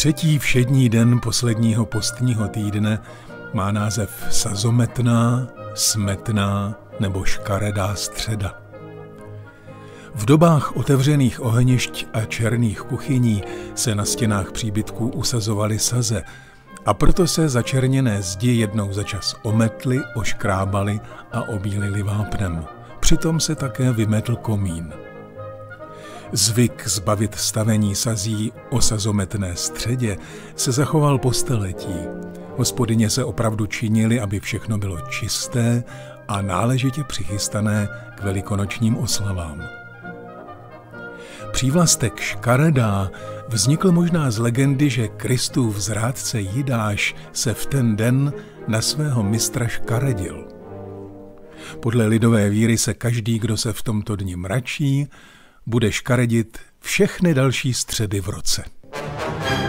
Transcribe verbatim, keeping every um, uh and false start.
Třetí všední den posledního postního týdne má název sazometná, smetná nebo škaredá středa. V dobách otevřených ohnišť a černých kuchyní se na stěnách příbytků usazovaly saze a proto se začerněné zdi jednou za čas ometly, oškrábaly a obílily vápnem. Přitom se také vymetl komín. Zvyk zbavit stavení sazí o sazometné středě se zachoval po staletí. Hospodyně se opravdu činily, aby všechno bylo čisté a náležitě přichystané k velikonočním oslavám. Přívlastek škaredá vznikl možná z legendy, že Kristův zrádce Jidáš se v ten den na svého mistra škaredil. Podle lidové víry se každý, kdo se v tomto dni mračí, bude škaredit všechny další středy v roce.